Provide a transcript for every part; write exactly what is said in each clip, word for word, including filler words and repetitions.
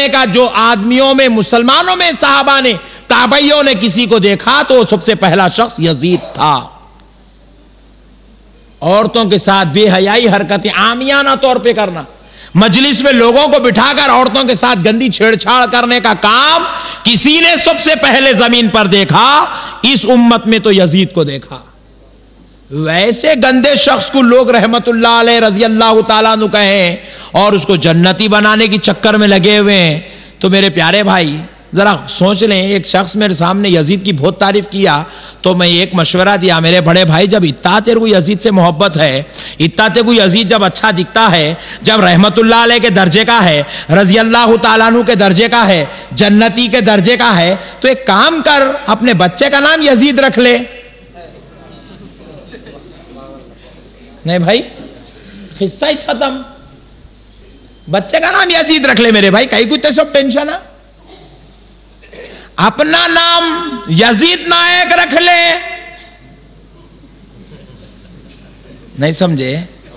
کا جو آدمیوں میں مسلمانوں میں صحابہ نے تابعیوں نے کسی کو دیکھا تو سب سے پہلا شخص یزید تھا. عورتوں کے ساتھ بے حیائی حرکتیں عامیانہ طور پہ کرنا, مجلس میں لوگوں کو بٹھا کر عورتوں کے ساتھ گندی چھیڑ چھاڑ کرنے کا کام کسی نے سب سے پہلے زمین پر دیکھا, اس امت میں تو یزید کو دیکھا. ویسے گندے شخص کو لوگ رحمت اللہ علیہ رضی اللہ تعالیٰ عنہ کہیں اور اس کو جنتی بنانے کی چکر میں لگے ہوئے ہیں, تو میرے پیارے بھائی ذرا سوچ لیں. ایک شخص میرے سامنے یزید کی بہت تعریف کیا تو میں ایک مشورہ دیا, میرے بڑے بھائی جب اتنا تیرے کو یزید سے محبت ہے, اتنا تیرے کو یزید جب اچھا دکھتا ہے, جب رحمت اللہ علیہ کے درجے کا ہے, رضی اللہ تعالیٰ عنہ کے درجے کا ہے, جنتی کے درجے کا ہے, تو ایک کام کر, اپنے بچے کا نام یزید رکھ لے. نہیں بھائی, قصہ ہی ختم. بچے کا نام یزید رکھ لے میرے بھائی, کئی کچھ سب ٹینشن ہے. اپنا نام یزید نائک رکھ لے. نہیں سمجھے؟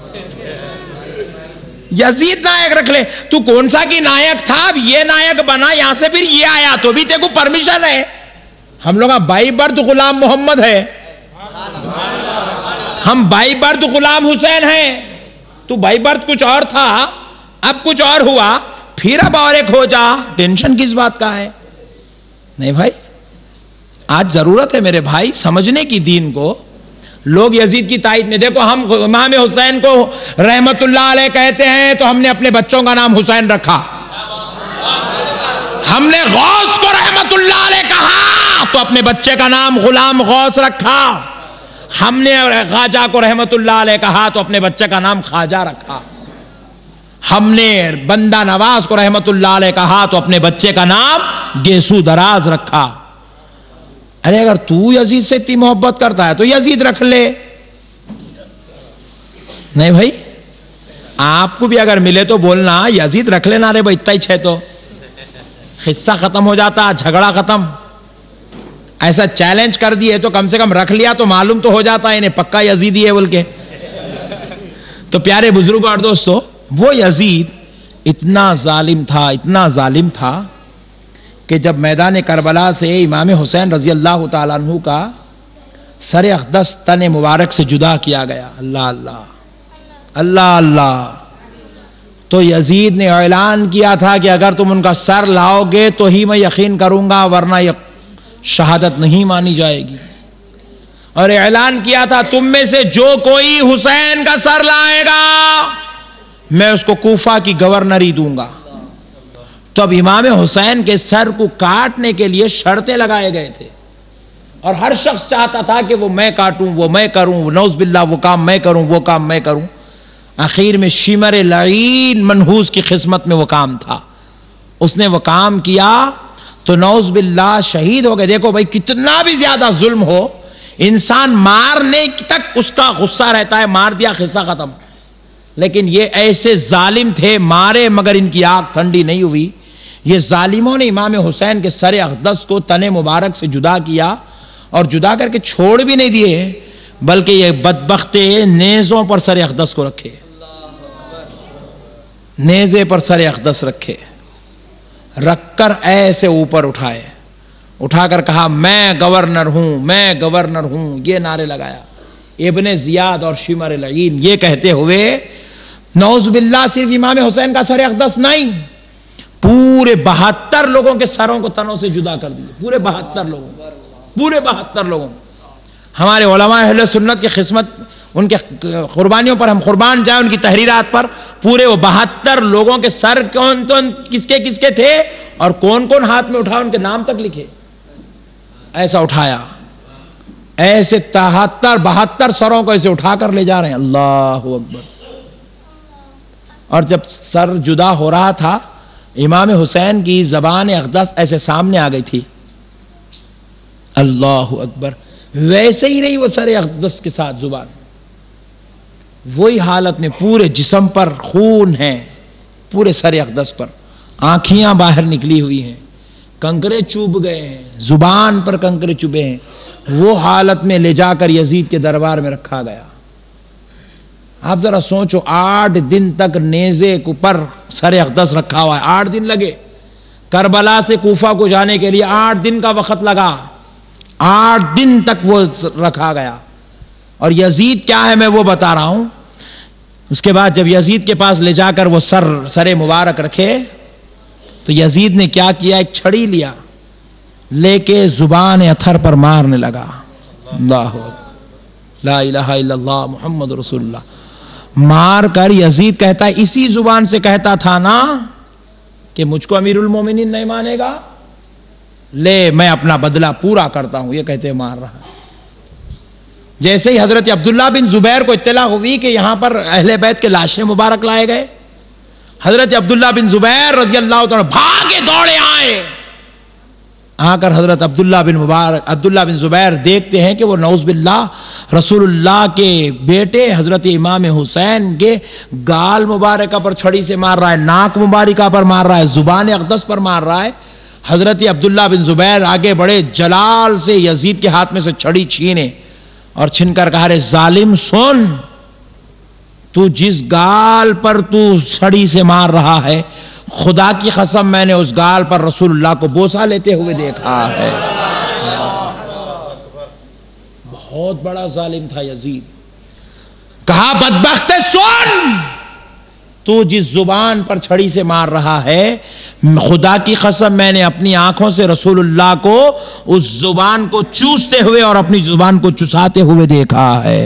یزید نائک رکھ لے. تو کون سا کی نائک تھا, اب یہ نائک بنا, یہاں سے پھر یہ آیا, تو بھی تیرے کو پرمیشن ہے. ہم لوگ بائی برد غلام محمد ہے, ہم بائی برد غلام حسین ہیں. تو بائی برد کچھ اور تھا, اب کچھ اور ہوا, پھر اب اور ایک ہو جا, ٹینشن کس بات کا ہے؟ نہیں بھائی, آج ضرورت ہے میرے بھائی سمجھنے کی دین کو. لوگ یزید کی تائید میں, دیکھو ہم امام حسین کو رحمت اللہ علیہ کہتے ہیں تو ہم نے اپنے بچوں کا نام حسین رکھا. ہم نے غوث کو رحمت اللہ علیہ کہا تو اپنے بچے کا نام غلام غوث رکھا. ہم نے خواجہ کو رحمت اللہ علیہ کہا تو اپنے بچے کا نام خواجہ رکھا. ہم نے بندہ نواز کو رحمت اللہ علیہ کہا تو اپنے بچے کا نام گیسو دراز رکھا. ارے اگر تو یزید سے اتنی محبت کرتا ہے تو یزید رکھ لے. نہیں بھائی, آپ کو بھی اگر ملے تو بولنا یزید رکھ لینا. رے بھائی اتنا ہی چھے تو قصہ ختم ہو جاتا, جھگڑا ختم. ایسا چیلنج کر دیے تو کم سے کم رکھ لیا تو معلوم تو ہو جاتا ہے انہیں پکا یزیدی ہے بول کے. تو پیارے بزرگوں اور دوستو, وہ یزید اتنا ظالم تھا, اتنا ظالم تھا کہ جب میدان کربلا سے امام حسین رضی اللہ تعالیٰ عنہ کا سر اقدس تن مبارک سے جدا کیا گیا, اللہ اللہ اللہ اللہ, تو یزید نے اعلان کیا تھا کہ اگر تم ان کا سر لاؤ گے تو ہی میں یقین کروں گا, ورنہ یہ شہادت نہیں مانی جائے گی. اور اعلان کیا تھا تم میں سے جو کوئی حسین کا سر لائے گا میں اس کو کوفہ کی گورنری دوں گا. تو اب امام حسین کے سر کو کاٹنے کے لیے شرطیں لگائے گئے تھے, اور ہر شخص چاہتا تھا کہ وہ میں کاٹوں, وہ میں کروں, نعوذ باللہ وہ کام میں کروں, وہ کام میں کروں. آخر میں شمر لعین منحوس کی قسمت میں وہ کام تھا, اس نے وہ کام کیا تو نعوذ باللہ شہید ہو گئے. دیکھو بھائی کتنا بھی زیادہ ظلم ہو, انسان مارنے تک اس کا غصہ رہتا ہے, مار دیا قصہ ختم. لیکن یہ ایسے ظالم تھے, مارے مگر ان کی آنکھ ٹھنڈی نہیں ہوئی. یہ ظالموں نے امام حسین کے سر اقدس کو تن مبارک سے جدا کیا, اور جدا کر کے چھوڑ بھی نہیں دیے, بلکہ یہ بدبخت نیزوں پر سر اقدس کو رکھے, نیزے پر سر اقدس رکھے, رکھ کر ایسے اوپر اٹھائے, اٹھا کر کہا میں گورنر ہوں, میں گورنر ہوں, یہ نعرے لگایا. ابن زیاد اور شمر لعین یہ کہتے ہوئے نعوذ باللہ صرف امام حسین کا سر اقدس نہیں, پورے بہتر لوگوں کے سروں کو تنوں سے جدا کر دیے, پورے بہتر لوگوں, پورے بہتر لوگوں. ہمارے علماء اہل سنت کی خدمت, ان کے قربانیوں پر ہم قربان جائیں, ان کی تحریرات پر. پورے وہ بہتر لوگوں کے سر کون کون کس کے کس کے تھے اور کون کون ہاتھ میں اٹھا, ان کے نام تک لکھے. ایسا اٹھایا, ایسے تہتر بہتر سروں کو ایسے اٹھا کر لے جا رہے ہیں, اللہ اکبر. اور جب سر جدا ہو رہا تھا, امام حسین کی زبان اقدس ایسے سامنے آ گئی تھی, اللہ اکبر. ویسے ہی رہی وہ سر اقدس کے ساتھ زبان, وہی حالت میں پورے جسم پر خون ہے, پورے سر اقدس پر آنکھیاں باہر نکلی ہوئی ہیں, کنکرے چوب گئے ہیں, زبان پر کنکرے چوبے ہیں. وہ حالت میں لے جا کر یزید کے دربار میں رکھا گیا. آپ ذرا سوچو, آٹھ دن تک نیزے کو پر سر اقدس رکھا ہوا ہے, آٹھ دن لگے. کربلا سے کوفہ کو جانے کے لیے آٹھ دن کا وقت لگا، آٹھ دن تک وہ رکھا گیا. اور یزید کیا ہے میں وہ بتا رہا ہوں. اس کے بعد جب یزید کے پاس لے جا کر وہ سر سر مبارک رکھے تو یزید نے کیا کیا، ایک چھڑی لیا لے کے زبان اتھر پر مارنے لگا. اللہ لا الہ الا اللہ محمد رسول اللہ. مار کر یزید کہتا ہے اسی زبان سے کہتا تھا نا کہ مجھ کو امیر المومنین نہیں مانے گا، لے میں اپنا بدلہ پورا کرتا ہوں. یہ کہتے مار رہا ہے. جیسے ہی حضرت عبداللہ بن زبیر کو اطلاع ہوئی کہ یہاں پر اہل بیت کے لاشیں مبارک لائے گئے، حضرت عبداللہ بن زبیر رضی اللہ تعالیٰ بھاگے دوڑے آئے. آ کر حضرت عبداللہ بن مبارک عبداللہ بن زبیر دیکھتے ہیں کہ وہ نعوذ باللہ رسول اللہ کے بیٹے حضرت امام حسین کے گال مبارکہ پر چھڑی سے مار رہا ہے، ناک مبارکہ پر مار رہا ہے، زبان اقدس پر مار رہا ہے. حضرت عبداللہ بن زبیر آگے بڑے، جلال سے یزید کے ہاتھ میں سے چھڑی چھینے اور چھن کر کہا رہے ظالم سن، تو جس گال پر تو چھڑی سے مار رہا ہے خدا کی قسم میں نے اس گال پر رسول اللہ کو بوسہ لیتے ہوئے دیکھا ہے. بہت بڑا ظالم تھا یزید. کہا بدبخت سن، تو جس زبان پر چھڑی سے مار رہا ہے خدا کی قسم میں نے اپنی آنکھوں سے رسول اللہ کو اس زبان کو چوستے ہوئے اور اپنی زبان کو چساتے ہوئے دیکھا ہے.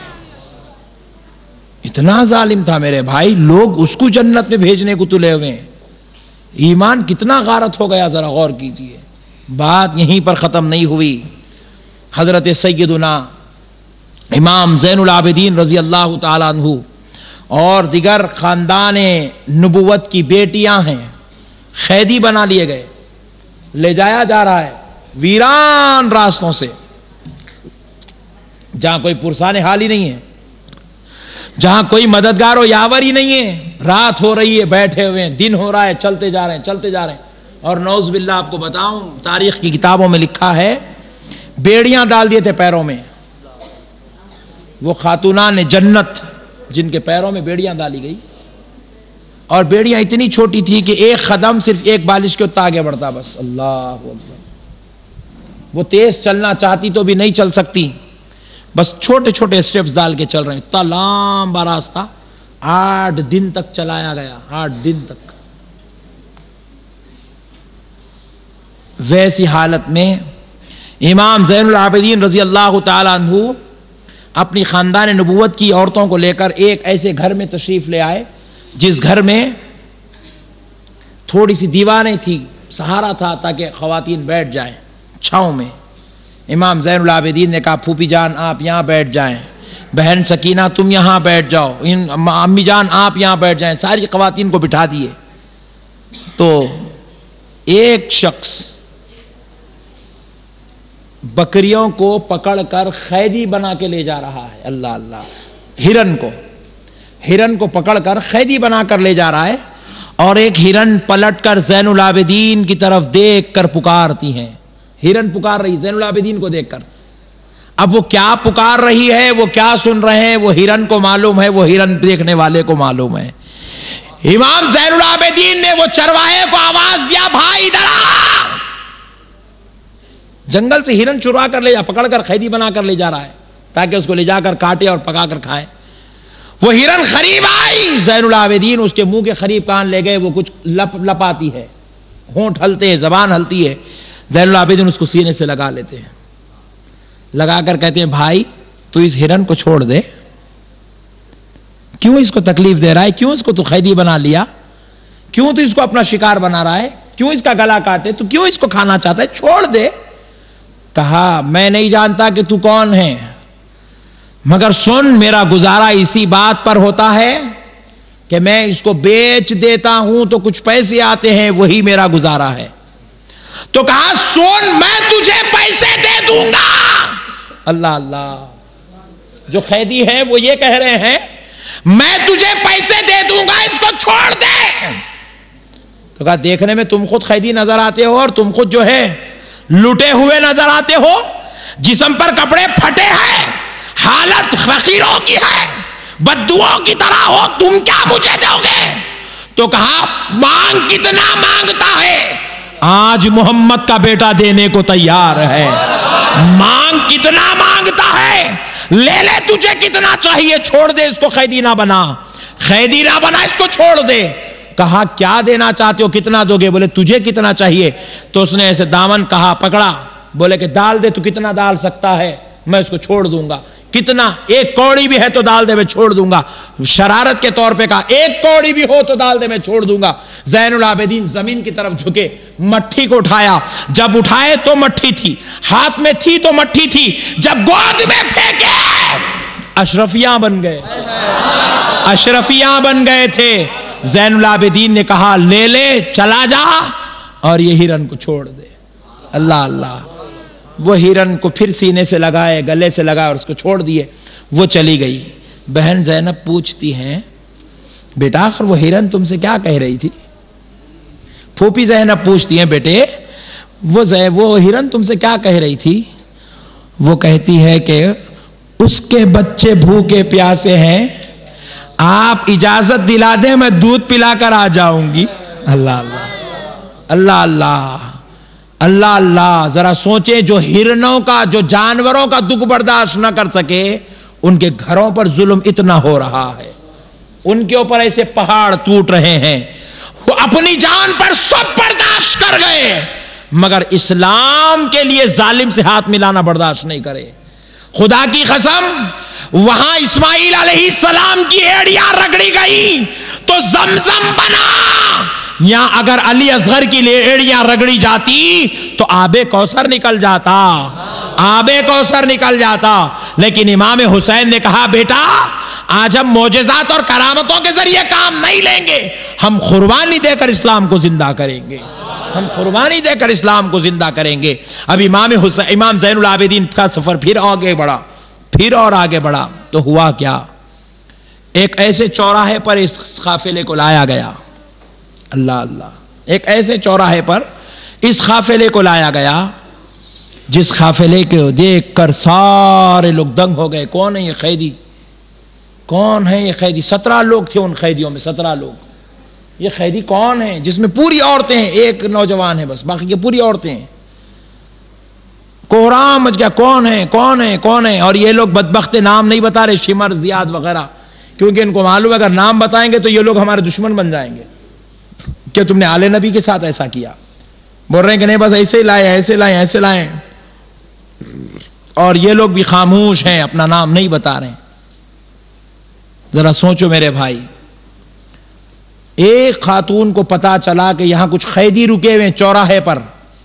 اتنا ظالم تھا میرے بھائی. لوگ اس کو جنت میں بھیجنے کو تلے ہوئے ہیں. ایمان کتنا غارت ہو گیا، ذرا غور کیجئے. بات یہیں پر ختم نہیں ہوئی. حضرت سیدنا امام زین العابدین رضی اللہ تعالیٰ عنہ اور دیگر خاندان نبوت کی بیٹیاں ہیں، قیدی بنا لیے گئے، لے جایا جا رہا ہے ویران راستوں سے، جہاں کوئی پرسان حال ہی نہیں ہے، جہاں کوئی مددگار و یاور ہی نہیں ہے. رات ہو رہی ہے، بیٹھے ہوئے ہیں، دن ہو رہا ہے، چلتے جا رہے ہیں چلتے جا رہے ہیں. اور نعوذ باللہ آپ کو بتاؤں، تاریخ کی کتابوں میں لکھا ہے بیڑیاں ڈال دیے تھے پیروں میں. وہ خاتونان جنت جن کے پیروں میں بیڑیاں ڈالی گئی، اور بیڑیاں اتنی چھوٹی تھی کہ ایک قدم صرف ایک بالش کے اتنا آگے بڑھتا بس. اللہ اکبر. وہ تیز چلنا چاہتی تو بھی نہیں چل سکتی، بس چھوٹے چھوٹے سٹیپس ڈال کے چل رہے ہیں. اتنا لمبا راستہ آٹھ دن تک چلایا گیا، آٹھ دن تک. ویسی حالت میں امام زین العابدین رضی اللہ تعالیٰ عنہ اپنی خاندان نبوت کی عورتوں کو لے کر ایک ایسے گھر میں تشریف لے آئے جس گھر میں تھوڑی سی دیواریں تھی، سہارا تھا تاکہ خواتین بیٹھ جائیں چھاؤں میں. امام زین العابدین نے کہا پھوپھی جان آپ یہاں بیٹھ جائیں، بہن سکینہ تم یہاں بیٹھ جاؤ، ان امی جان آپ یہاں بیٹھ جائیں. ساری خواتین کو بٹھا دیے. تو ایک شخص بکریوں کو پکڑ کر قیدی بنا کے لے جا رہا ہے. اللہ اللہ. ہرن کو ہرن کو پکڑ کر قیدی بنا کر لے جا رہا ہے، اور ایک ہرن پلٹ کر زین العابدین کی طرف دیکھ کر پکارتی ہیں. ہرن پکار رہی زین العابدین کو دیکھ کر. اب وہ کیا پکار رہی ہے، وہ کیا سن رہے ہیں، وہ ہرن کو معلوم ہے، وہ ہرن دیکھنے والے کو معلوم ہے. امام زین العابدین نے وہ چرواہے کو آواز دیا بھائی ادھر آ. جنگل سے ہرن چرا کر لے جا، پکڑ کر قیدی بنا کر لے جا رہا ہے تاکہ اس کو لے جا کر کاٹے اور پکا کر کھائے. وہ ہرن قریب آئی، زین العابدین اس کے منہ کے قریب کان لے گئے. وہ کچھ لپ لپاتی ہے، ہونٹ ہلتے ہیں، زبان ہلتی ہے. زین العابدین اس کو سینے سے لگا لیتے ہیں، لگا کر کہتے ہیں بھائی تو اس ہرن کو چھوڑ دے، کیوں اس کو تکلیف دے رہا ہے، کیوں اس کو تو قیدی بنا لیا، کیوں تو اس کو اپنا شکار بنا رہا ہے، کیوں اس کا گلا کاٹے، تو کیوں اس کو کھانا چاہتا ہے، چھوڑ دے. کہا میں نہیں جانتا کہ تو کون ہے، مگر سن میرا گزارا اسی بات پر ہوتا ہے کہ میں اس کو بیچ دیتا ہوں تو کچھ پیسے آتے ہیں، وہی میرا گزارا ہے. تو کہا سن میں تجھے پیسے دے دوں گا. اللہ اللہ. جو قیدی ہے وہ یہ کہہ رہے ہیں میں تجھے پیسے دے دوں گا، اس کو چھوڑ دے. تو کہا دیکھنے میں تم خود قیدی نظر آتے ہو اور تم خود جو ہے لٹے ہوئے نظر آتے ہو، جسم پر کپڑے پھٹے ہیں، حالت فقیروں کی ہے، بددعاؤں کی طرح ہو، تم کیا مجھے دو گے؟ تو کہا مانگ کتنا مانگتا ہے، آج محمد کا بیٹا دینے کو تیار ہے. مانگ کتنا مانگتا ہے, لے لے, تجھے کتنا چاہیے, چھوڑ دے اس کو, قیدی نہ بنا, قیدی نہ بنا, اس کو چھوڑ دے. کہا کیا دینا چاہتے ہو, کتنا دو گے؟ بولے تجھے کتنا چاہیے؟ تو اس نے ایسے دامن کہا, پکڑا, بولے کہ ڈال دے, تو کتنا ڈال سکتا ہے, میں اس کو چھوڑ دوں گا. کتنا؟ ایک کوڑی بھی ہے تو ڈال دے, میں چھوڑ دوں گا. شرارت کے طور پہ کہا ایک کوڑی بھی ہو تو ڈال دے, میں چھوڑ دوں گا. زین العابدین زمین کی طرف جھکے, مٹھی کو اٹھایا, جب اٹھائے تو مٹھی تھی, ہاتھ میں تھی تو مٹھی تھی, جب گود میں پھینکے اشرفیاں بن گئے, اشرفیاں بن گئے تھے. زین العابدین نے کہا لے لے, چلا جا اور یہ ہرن کو چھوڑ دے. اللہ اللہ, وہ ہرن کو پھر سینے سے لگائے, گلے سے لگائے اور اس کو چھوڑ دیے. وہ چلی گئی. بہن زینب پوچھتی ہیں, بیٹا آخر وہ ہرن تم سے کیا کہہ رہی تھی؟ پھوپھی زینب پوچھتی ہیں, بیٹے وہ وہ ہرن تم سے کیا کہہ رہی تھی؟ وہ کہتی ہے کہ اس کے بچے بھوکے پیاسے ہیں, آپ اجازت دلا دیں میں دودھ پلا کر آ جاؤں گی. اللہ اللہ اللہ اللہ اللہ اللہ. ذرا سوچیں, جو ہرنوں کا, جو جانوروں کا دکھ برداشت نہ کر سکے, ان کے گھروں پر ظلم اتنا ہو رہا ہے, ان کے اوپر ایسے پہاڑ ٹوٹ رہے ہیں. وہ اپنی جان پر سب برداشت کر گئے, مگر اسلام کے لیے ظالم سے ہاتھ ملانا برداشت نہیں کرے. خدا کی قسم, وہاں اسماعیل علیہ السلام کی ایڑیاں رگڑی گئی تو زمزم بنا. یہاں اگر علی اصغر کی ایڑیاں رگڑی جاتی تو آب کوثر نکل جاتا, آب کوثر نکل جاتا. لیکن امام حسین نے کہا بیٹا آج ہم معجزات اور کرامتوں کے ذریعے کام نہیں لیں گے, ہم قربانی دے کر اسلام کو زندہ کریں گے, ہم قربانی دے کر اسلام کو زندہ کریں گے. اب امام حسین, امام زین العابدین کا سفر پھر آگے بڑھا, پھر اور آگے بڑھا. تو ہوا کیا, ایک ایسے چوراہے پر اس قافلے کو لایا گیا. اللہ اللہ, ایک ایسے چوراہے پر اس قافلے کو لایا گیا جس قافلے کو دیکھ کر سارے لوگ دنگ ہو گئے. کون ہے یہ قیدی, کون ہے یہ قیدی؟ سترہ لوگ تھے ان قیدیوں میں, سترہ لوگ. یہ قیدی کون ہے جس میں پوری عورتیں ہیں, ایک نوجوان ہے بس, باقی یہ پوری عورتیں ہیں. کوہرام مچ گیا, کون ہے کون ہے کون ہے. اور یہ لوگ بدبخت نام نہیں بتا رہے, شمر, زیاد وغیرہ, کیونکہ ان کو معلوم ہے اگر نام بتائیں گے تو یہ لوگ ہمارے دشمن بن جائیں گے کہ تم نے آل نبی کے ساتھ ایسا کیا. بول رہے ہیں کہ نہیں بس ایسے ہی لائے, ایسے لائے, ایسے لائے. اور یہ لوگ بھی خاموش ہیں, اپنا نام نہیں بتا رہے ہیں. ذرا سوچو میرے بھائی, ایک خاتون کو پتا چلا کہ یہاں کچھ قیدی رکے ہوئے ہیں چوراہے پر,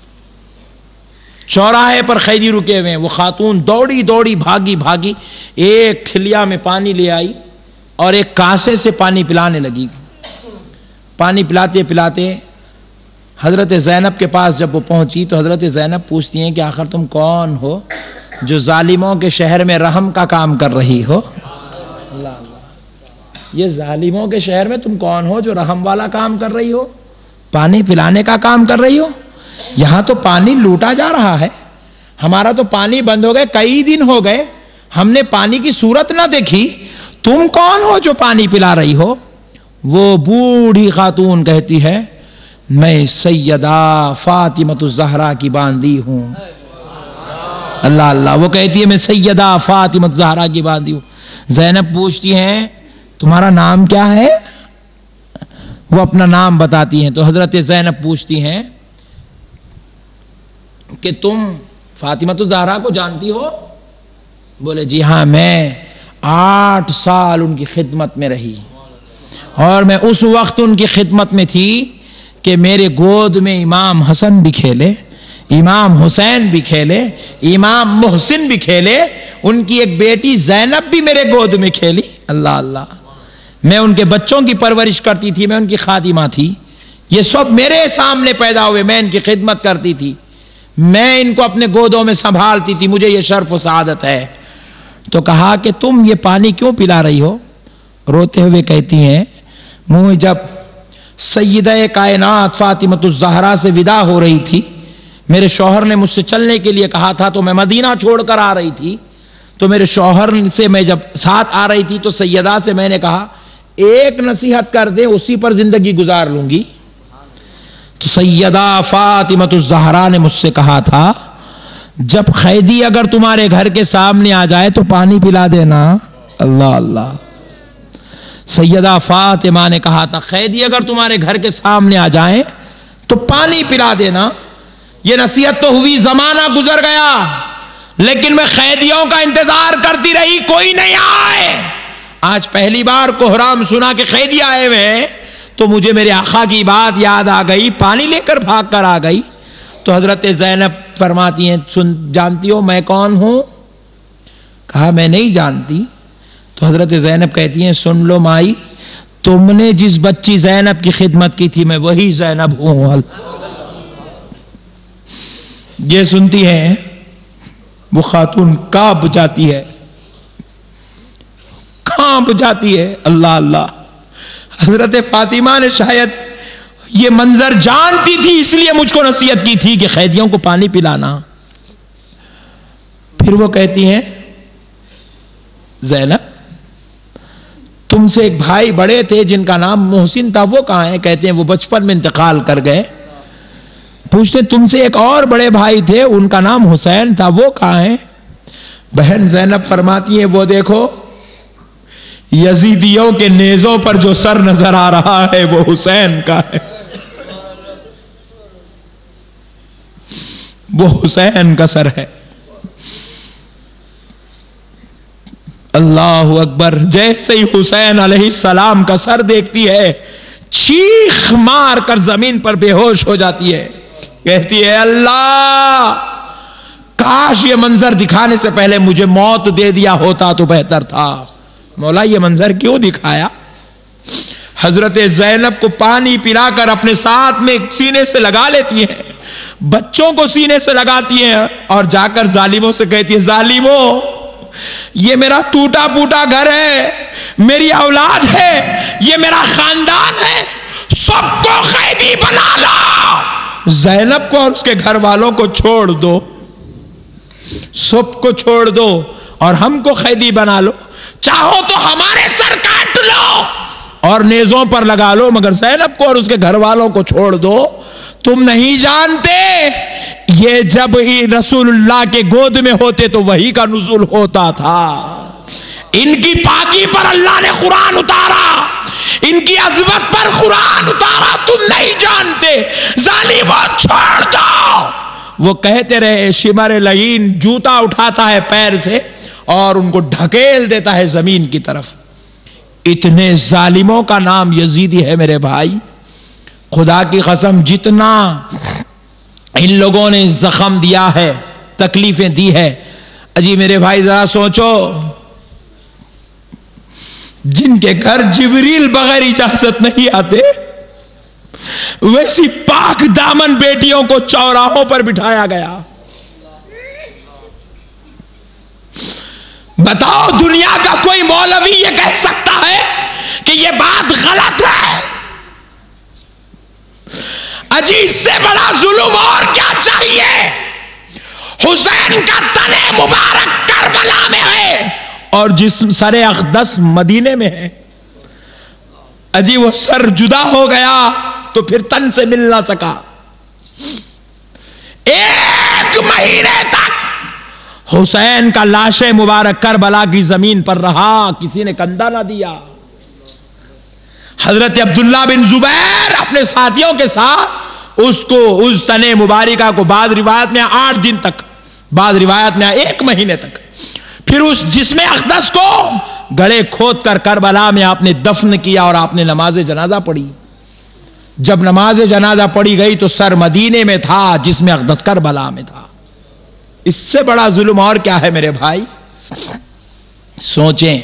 چوراہے پر قیدی رکے ہوئے ہیں. وہ خاتون دوڑی دوڑی بھاگی بھاگی ایک کھلیا میں پانی لے آئی اور ایک کاسے سے پانی پلانے لگی. پانی پلاتے پلاتے حضرت زینب کے پاس جب وہ پہنچی تو حضرت زینب پوچھتی ہیں کہ آخر تم کون ہو جو ظالموں کے شہر میں رحم کا کام کر رہی ہو؟ اللہ اللہ, یہ ظالموں کے شہر میں تم کون ہو جو رحم والا کام کر رہی ہو, پانی پلانے کا کام کر رہی ہو؟ یہاں تو پانی لوٹا جا رہا ہے, ہمارا تو پانی بند ہو گئے, کئی دن ہو گئے, ہم نے پانی کی صورت نہ دیکھی, تم کون ہو جو پانی پلا رہی ہو؟ وہ بوڑھی خاتون کہتی ہے میں سیدہ فاطمۃ الزہرا کی باندی ہوں. اللہ اللہ, وہ کہتی ہے میں سیدہ فاطمۃ الزہرا کی باندی ہوں. زینب پوچھتی ہیں تمہارا نام کیا ہے؟ وہ اپنا نام بتاتی ہیں. تو حضرت زینب پوچھتی ہیں کہ تم فاطمۃ الزہرا کو جانتی ہو؟ بولے جی ہاں, میں آٹھ سال ان کی خدمت میں رہی اور میں اس وقت ان کی خدمت میں تھی کہ میرے گود میں امام حسن بھی کھیلے, امام حسین بھی کھیلے, امام محسن بھی کھیلے, ان کی ایک بیٹی زینب بھی میرے گود میں کھیلی. اللہ اللہ, میں ان کے بچوں کی پرورش کرتی تھی, میں ان کی خادمہ تھی, یہ سب میرے سامنے پیدا ہوئے, میں ان کی خدمت کرتی تھی, میں ان کو اپنے گودوں میں سنبھالتی تھی, مجھے یہ شرف و سعادت ہے. تو کہا کہ تم یہ پانی کیوں پلا رہی ہو؟ روتے ہوئے کہتی ہیں منہ جب سیدہ کائنات فاطمۃ الزہرا سے ودا ہو رہی تھی, میرے شوہر نے مجھ سے چلنے کے لیے کہا تھا, تو میں مدینہ چھوڑ کر آ رہی تھی, تو میرے شوہر سے میں جب ساتھ آ رہی تھی تو سیدہ سے میں نے کہا ایک نصیحت کر دے, اسی پر زندگی گزار لوں گی. تو سیدہ فاطمۃ الزہرا نے مجھ سے کہا تھا جب قیدی اگر تمہارے گھر کے سامنے آ جائے تو پانی پلا دینا. اللہ اللہ. سیدہ فاطمہ نے کہا تھا قیدی اگر تمہارے گھر کے سامنے آ جائیں تو پانی پلا دینا. یہ نصیحت تو ہوئی، زمانہ گزر گیا، لیکن میں قیدیوں کا انتظار کرتی رہی، کوئی نہیں آئے. آج پہلی بار کوہرام سنا کہ قیدی آئے ہوئے ہیں تو مجھے میرے آقا کی بات یاد آ گئی، پانی لے کر بھاگ کر آ گئی. تو حضرت زینب فرماتی ہیں سن جانتی ہو میں کون ہوں؟ کہا میں نہیں جانتی. تو حضرت زینب کہتی ہیں سن لو مائی، تم نے جس بچی زینب کی خدمت کی تھی میں وہی زینب ہوں. یہ سنتی ہے وہ خاتون کانپ جاتی ہے، کانپ جاتی ہے. اللہ اللہ. حضرت فاطمہ نے شاید یہ منظر جانتی تھی اس لیے مجھ کو نصیحت کی تھی کہ قیدیوں کو پانی پلانا. پھر وہ کہتی ہیں زینب تم سے ایک بھائی بڑے تھے جن کا نام محسن تھا، وہ کہاں ہیں؟ کہتے ہیں وہ بچپن میں انتقال کر گئے. پوچھتے تم سے ایک اور بڑے بھائی تھے ان کا نام حسین تھا، وہ کہاں ہیں؟ بہن زینب فرماتی ہیں وہ دیکھو یزیدیوں کے نیزوں پر جو سر نظر آ رہا ہے وہ حسین کا ہے، وہ حسین کا سر ہے. اللہ اکبر. جیسے ہی حسین علیہ السلام کا سر دیکھتی ہے چیخ مار کر زمین پر بے ہوش ہو جاتی ہے. کہتی ہے اللہ کاش یہ منظر دکھانے سے پہلے مجھے موت دے دیا ہوتا تو بہتر تھا. مولا یہ منظر کیوں دکھایا؟ حضرت زینب کو پانی پلا کر اپنے ساتھ میں سینے سے لگا لیتی ہیں، بچوں کو سینے سے لگاتی ہیں اور جا کر ظالموں سے کہتی ہے ظالموں یہ میرا ٹوٹا پوٹا گھر ہے، میری اولاد ہے، یہ میرا خاندان ہے، سب کو قیدی بنا لا. زینب کو اور اس کے گھر والوں کو چھوڑ دو، سب کو چھوڑ دو اور ہم کو قیدی بنا لو، چاہو تو ہمارے سر کاٹ لو اور نیزوں پر لگا لو، مگر زینب کو اور اس کے گھر والوں کو چھوڑ دو. تم نہیں جانتے یہ جب رسول اللہ کے گود میں ہوتے تو وحی کا نزول ہوتا تھا. ان کی پاکی پر اللہ نے قرآن اتارا، ان کی عظمت پر قرآن اتارا. تم نہیں جانتے، ظالموں چھوڑ دو. وہ کہتے رہے شمر لعین جوتا اٹھاتا ہے پیر سے اور ان کو ڈھکیل دیتا ہے زمین کی طرف. اتنے ظالموں کا نام یزیدی ہے میرے بھائی. خدا کی قسم جتنا ان لوگوں نے زخم دیا ہے، تکلیفیں دی ہے، اجی میرے بھائی ذرا سوچو جن کے گھر جبریل بغیر اجازت نہیں آتے ویسی پاک دامن بیٹیوں کو چوراہوں پر بٹھایا گیا. بتاؤ دنیا کا کوئی مولوی یہ کہہ سکتا ہے کہ یہ بات غلط ہے؟ اجی اس سے بڑا ظلم اور کیا چاہیے؟ حسین کا تن مبارک کربلا میں ہے اور جسم سر اقدس مدینے میں ہے. اجی وہ سر جدا ہو گیا تو پھر تن سے مل نہ سکا. ایک مہینے تک حسین کا لاش مبارک کربلا کی زمین پر رہا، کسی نے کندھا نہ دیا. حضرت عبداللہ بن زبیر اپنے ساتھیوں کے ساتھ اس کو اس تن مبارکہ کو بعض روایت میں آٹھ دن تک، بعض روایت میں ایک مہینے تک، پھر اس جسم اقدس کو گڑے کھود کر کربلا میں آپ نے دفن کیا اور آپ نے نماز جنازہ پڑھی. جب نماز جنازہ پڑھی گئی تو سر مدینے میں تھا، جسم اقدس کربلا میں تھا. اس سے بڑا ظلم اور کیا ہے میرے بھائی؟ سوچیں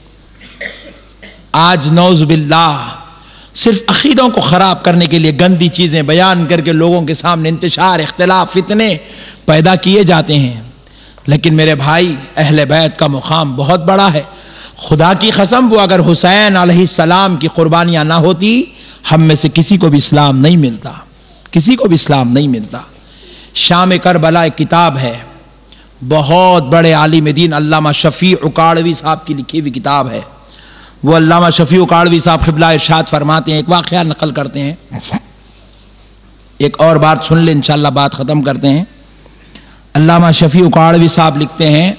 آج نعوذ باللہ صرف عقیدوں کو خراب کرنے کے لیے گندی چیزیں بیان کر کے لوگوں کے سامنے انتشار، اختلاف، فتنے پیدا کیے جاتے ہیں. لیکن میرے بھائی اہل بیت کا مقام بہت بڑا ہے. خدا کی قسم وہ اگر حسین علیہ السلام کی قربانیاں نہ ہوتی ہم میں سے کسی کو بھی اسلام نہیں ملتا، کسی کو بھی اسلام نہیں ملتا. شام کربلا ایک کتاب ہے، بہت بڑے عالم دین علامہ شفیع اکاڑوی صاحب کی لکھی ہوئی کتاب ہے. وہ علامہ شفیع اکاڑوی صاحب قبلہ ارشاد فرماتے ہیں، ایک واقعہ نقل کرتے ہیں. ایک اور بات سن لیں انشاءاللہ بات ختم کرتے ہیں. علامہ شفیع اکاڑوی صاحب لکھتے ہیں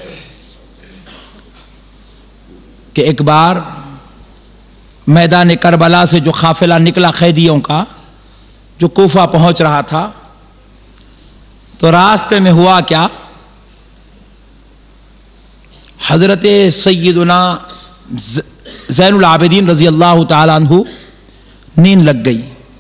کہ ایک بار میدان کربلا سے جو قافلہ نکلا قیدیوں کا جو کوفہ پہنچ رہا تھا تو راستے میں ہوا کیا، حضرت سیدنا زین العابدین رضی اللہ تعالیٰ عنہ نیند لگ گئی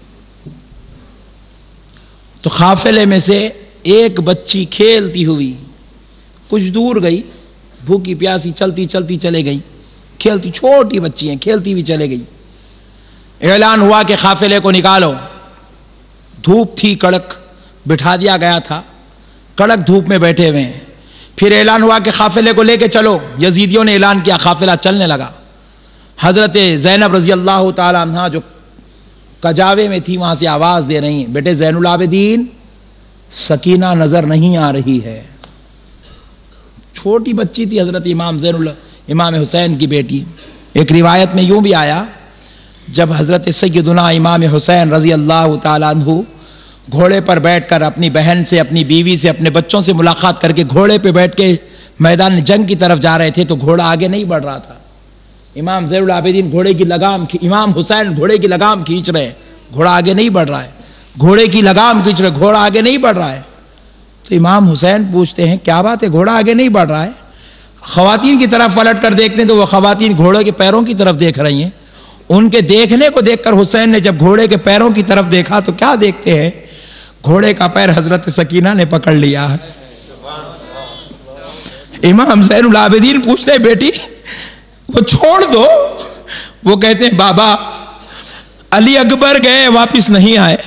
تو قافلے میں سے ایک بچی کھیلتی ہوئی کچھ دور گئی، بھوکی پیاسی چلتی چلتی چلے گئی، کھیلتی، چھوٹی بچی ہیں کھیلتی ہوئی چلے گئی. اعلان ہوا کہ قافلے کو نکالو. دھوپ تھی کڑک، بٹھا دیا گیا تھا، کڑک دھوپ میں بیٹھے ہوئے ہیں. پھر اعلان ہوا کہ قافلے کو لے کے چلو. یزیدیوں نے اعلان کیا، قافلہ چلنے لگا. حضرت زینب رضی اللہ تعالی عنہ جو کجاوے میں تھی وہاں سے آواز دے رہی ہیں، بیٹے زین العابدین سکینہ نظر نہیں آ رہی ہے. چھوٹی بچی تھی حضرت امام زین اللہ امام حسین کی بیٹی. ایک روایت میں یوں بھی آیا، جب حضرت سیدنا امام حسین رضی اللہ تعالیٰ عنہ گھوڑے پر بیٹھ کر اپنی بہن سے، اپنی بیوی سے، اپنے بچوں سے ملاقات کر کے گھوڑے پہ بیٹھ کے میدان جنگ کی طرف جا رہے تھے تو گھوڑا آگے نہیں بڑھ رہا تھا. امام زین العابدین گھوڑے کی لگام، امام حسین گھوڑے کی لگام کھینچ رہے ہیں، گھوڑا آگے نہیں بڑھ رہا ہے. گھوڑے کی لگام کھینچ رہے، گھوڑا آگے نہیں بڑھ رہا ہے. تو امام حسین پوچھتے ہیں کیا بات ہے، گھوڑا آگے نہیں بڑھ رہا ہے؟ خواتین کی طرف پلٹ کر دیکھتے ہیں تو وہ خواتین گھوڑے کے پیروں کی طرف دیکھ رہی ہیں. ان کے دیکھنے کو دیکھ کر حسین نے جب گھوڑے کے پیروں کی طرف دیکھا تو کیا دیکھتے ہیں، گھوڑے کا پیر حضرت سکینہ نے پکڑ لیا. امام زین العابدین پوچھتے ہیں بیٹی وہ چھوڑ دو. وہ کہتے ہیں بابا علی اکبر گئے واپس نہیں آئے،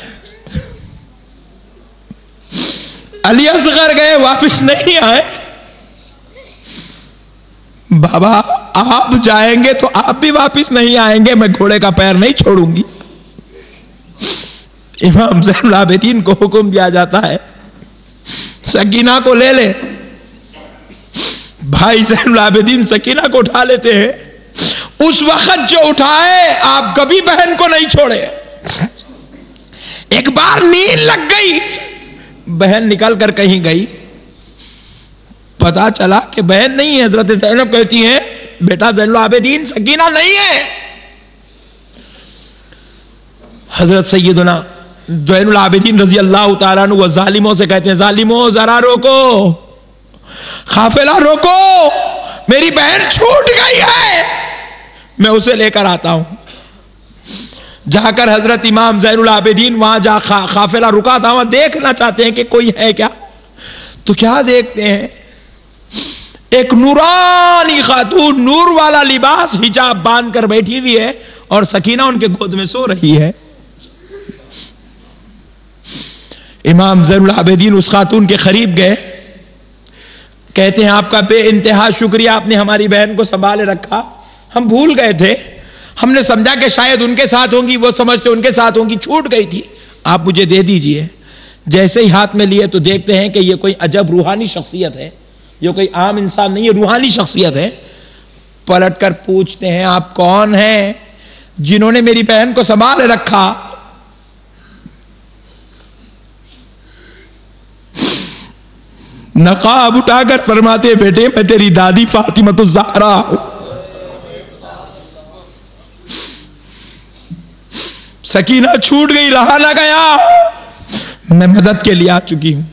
علی اصغر گئے واپس نہیں آئے، بابا آپ جائیں گے تو آپ بھی واپس نہیں آئیں گے، میں گھوڑے کا پیر نہیں چھوڑوں گی. امام زین العابدین کو حکم دیا جاتا ہے سکینہ کو لے لے. بھائی زین العابدین سکینہ کو اٹھا لیتے ہیں. اس وقت جو اٹھائے آپ کبھی بہن کو نہیں چھوڑے. ایک بار نیند لگ گئی، بہن نکل کر کہیں گئی، پتا چلا کہ بہن نہیں ہے. حضرت زینب کہتی ہیں بیٹا زین العابدین سکینہ نہیں ہے. حضرت سیدنا زین العابدین رضی اللہ تعالیٰ عنہ وہ ظالموں سے کہتے ہیں ظالموں ذرا روکو، قافلہ روکو، میری بہن چھوٹ گئی ہے، میں اسے لے کر آتا ہوں. جا کر حضرت امام زین العابدین وہاں جا قافلہ رکا تھا، وہاں دیکھنا چاہتے ہیں کہ کوئی ہے کیا. تو کیا دیکھتے ہیں، ایک نورانی خاتون نور والا لباس حجاب باندھ کر بیٹھی ہوئی ہے اور سکینہ ان کے گود میں سو رہی ہے. امام زین العابدین اس خاتون کے قریب گئے، کہتے ہیں آپ کا بے انتہا شکریہ، آپ نے ہماری بہن کو سنبھالے رکھا، ہم بھول گئے تھے، ہم نے سمجھا کہ شاید ان کے ساتھ ہوں گی، وہ سمجھتے ان کے ساتھ ہوں گی، چھوٹ گئی تھی، آپ مجھے دے دیجئے. جیسے ہی ہاتھ میں لیے تو دیکھتے ہیں کہ یہ کوئی عجب روحانی شخصیت ہے، یہ کوئی عام انسان نہیں ہے، روحانی شخصیت ہے. پلٹ کر پوچھتے ہیں آپ کون ہیں جنہوں نے میری بہن کو سنبھالے رکھا؟ نقاب اٹھا کر فرماتے بیٹے میں تیری دادی فاطمہ الزہرا ہوں، سکینہ چھوٹ گئی، رہا نہ گیا، میں مدد کے لیے آ چکی ہوں.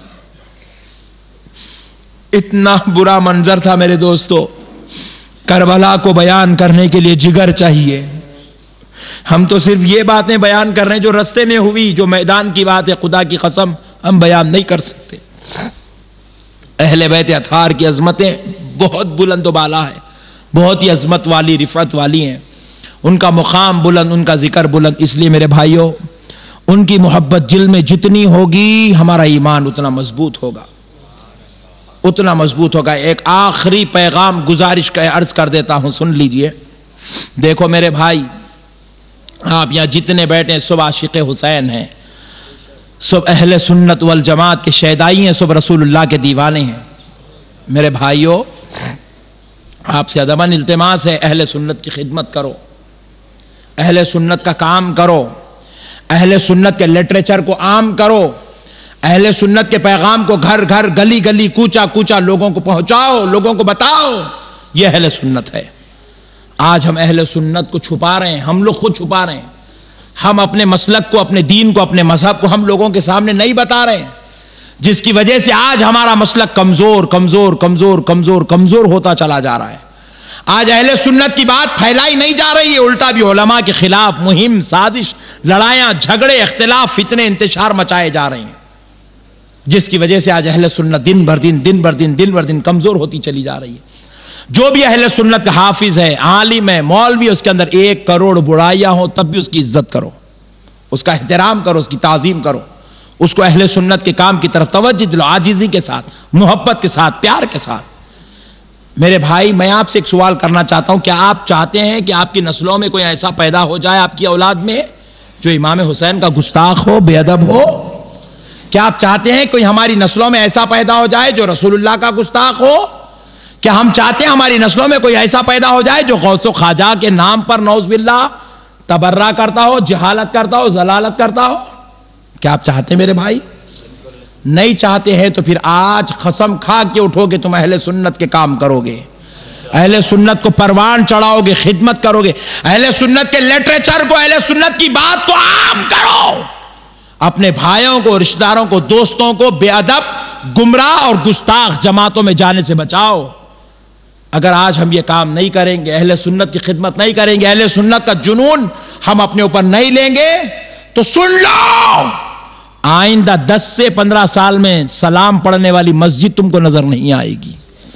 اتنا برا منظر تھا میرے دوستو. کربلا کو بیان کرنے کے لیے جگر چاہیے. ہم تو صرف یہ باتیں بیان کر رہے ہیں جو رستے میں ہوئی، جو میدان کی بات ہے خدا کی قسم ہم بیان نہیں کر سکتے. اہل بیت اطہار کی عظمتیں بہت بلند و بالا ہیں، بہت ہی عظمت والی، رفعت والی ہیں. ان کا مقام بلند، ان کا ذکر بلند. اس لیے میرے بھائیوں ان کی محبت دل میں جتنی ہوگی ہمارا ایمان اتنا مضبوط ہوگا، اتنا مضبوط ہوگا. ایک آخری پیغام گزارش کا عرض کر دیتا ہوں، سن لیجئے. دیکھو میرے بھائی، آپ یہاں جتنے بیٹھے ہیں سب عاشق حسین ہیں، سب اہل سنت والجماعت کے شیدائی ہیں، سب رسول اللہ کے دیوانے ہیں. میرے بھائیوں آپ سے ادباً التماس ہے، اہل سنت کی خدمت کرو، اہل سنت کا کام کرو. اہل سنت کے لٹریچر کو عام کرو، اہل سنت کے پیغام کو گھر گھر گلی گلی کوچا کوچا لوگوں کو پہنچاؤ، لوگوں کو بتاؤ، یہ اہل سنت ہے۔ آج ہم اہل سنت کو چھپا رہے ہیں، ہم لوگ خود چھپا رہے ہیں، ہم اپنے مسلک کو، اپنے دین کو، اپنے مذہب کو ہم لوگوں کے سامنے نہیں بتا رہے ہیں، جس کی وجہ سے آج ہمارا مسلک کمزور کمزور کمزور کمزور کمزور ہوتا چلا جا رہا ہے۔ آج اہل سنت کی بات پھیلائی نہیں جا رہی ہے، الٹا بھی علماء کے خلاف مہم، سازش، لڑائیاں، جھگڑے، اختلاف، فتنے، انتشار مچائے جا رہے ہیں، جس کی وجہ سے آج اہل سنت دن بھر دن دن بھر دن دن بھر دن کمزور ہوتی چلی جا رہی ہے۔ جو بھی اہل سنت کا حافظ ہے، عالم ہے، مولوی، اس کے اندر ایک کروڑ برائیاں ہوں تب بھی اس کی عزت کرو، اس کا احترام کرو، اس کی تعظیم کرو، اس کو اہل سنت کے کام کی طرف توجہ دلو، عاجزی کے ساتھ، محبت کے ساتھ، پیار کے ساتھ۔ میرے بھائی، میں آپ سے ایک سوال کرنا چاہتا ہوں، کیا آپ چاہتے ہیں کہ آپ کی نسلوں میں کوئی ایسا پیدا ہو جائے، آپ کی اولاد میں، جو امام حسین کا گستاخ ہو، بے ادب ہو؟ کیا آپ چاہتے ہیں کوئی ہماری نسلوں میں ایسا پیدا ہو جائے جو رسول اللہ کا گستاخ ہو؟ کیا ہم چاہتے ہیں ہماری نسلوں میں کوئی ایسا پیدا ہو جائے جو غوث و خواجہ کے نام پر نعوذ باللہ تبرہ کرتا ہو، جہالت کرتا ہو، ضلالت کرتا ہو؟ کیا آپ چاہتے ہیں میرے بھائی؟ نہیں چاہتے ہیں تو پھر آج قسم کھا کے اٹھو کہ تم اہل سنت کے کام کرو گے، اہل سنت کو پروان چڑھاؤ گے، خدمت کرو گے، اہل سنت کے لٹریچر کو، اہل سنت کی بات کو عام کرو، اپنے بھائیوں کو، رشتہ داروں کو، دوستوں کو بے ادب، گمراہ اور گستاخ جماعتوں میں جانے سے بچاؤ۔ اگر آج ہم یہ کام نہیں کریں گے، اہل سنت کی خدمت نہیں کریں گے، اہل سنت کا جنون ہم اپنے اوپر نہیں لیں گے، تو سن لو، آئندہ دس سے پندرہ سال میں سلام پڑھنے والی مسجد تم کو نظر نہیں آئے گی۔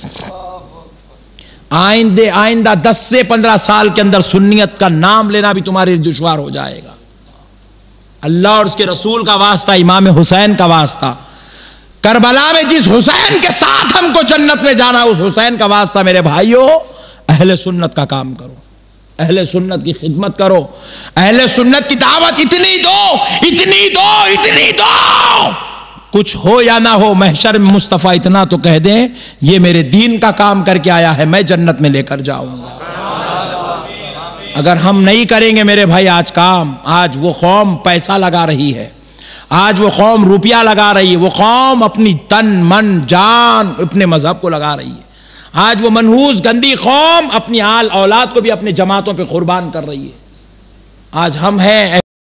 آئندہ آئندہ دس سے پندرہ سال کے اندر سنیت کا نام لینا بھی تمہارے لیے دشوار ہو جائے گا۔ اللہ اور اس کے رسول کا واسطہ، امام حسین کا واسطہ، کربلا میں جس حسین کے ساتھ ہم کو جنت میں جانا، اس حسین کا واسطہ میرے بھائیوں، اہل سنت کا کام کرو، اہل سنت کی خدمت کرو، اہل سنت کی دعوت اتنی دو، اتنی دو، اتنی دو، کچھ ہو یا نہ ہو، محشر میں مصطفیٰ اتنا تو کہہ دیں، یہ میرے دین کا کام کر کے آیا ہے، میں جنت میں لے کر جاؤں گا۔ اگر ہم نہیں کریں گے میرے بھائی آج کام، آج وہ قوم پیسہ لگا رہی ہے، آج وہ قوم روپیہ لگا رہی ہے، وہ قوم اپنی تن من جان اپنے مذہب کو لگا رہی ہے، آج وہ منحوس گندی قوم اپنی آل اولاد کو بھی اپنے جماعتوں پہ قربان کر رہی ہے۔ آج ہم ہیں